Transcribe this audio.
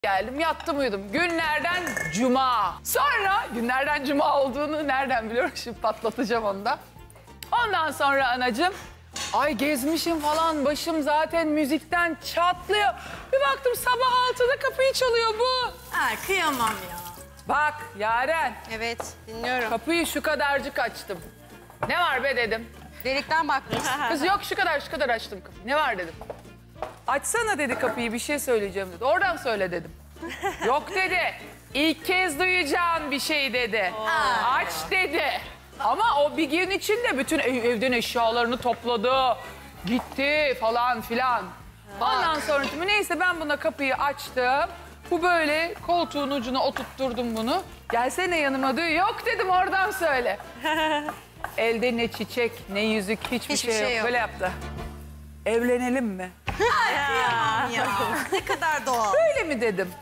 Geldim, yattım, uyudum. Günlerden cuma. Sonra günlerden cuma olduğunu nereden biliyorum? Şimdi patlatacağım onu da. Ondan sonra anacığım, ay gezmişim falan, başım zaten müzikten çatlıyor. Bir baktım sabah 6'da kapıyı çalıyor bu. Ay kıyamam ya. Bak Yaren, Evet dinliyorum. kapıyı şu kadarcık açtım. Ne var be dedim. Delikten bakmışsın. Kız yok şu kadar açtım kapıyı. Ne var dedim. Açsana dedi kapıyı, bir şey söyleyeceğim dedi. Oradan söyle dedim. Yok dedi. İlk kez duyacağın bir şey dedi. Aç dedi. Ama o bir gün içinde bütün evden eşyalarını topladı. Gitti falan filan. Ondan sonra neyse ben buna kapıyı açtım. Bu böyle koltuğun ucuna oturtturdum bunu. Gelsene yanıma diyor. Yok dedim, oradan söyle. Elde ne çiçek, ne yüzük, hiçbir şey yok. Böyle yaptı. Evlenelim mi? Kıyamam ya. Ne kadar doğal. Öyle mi dedim.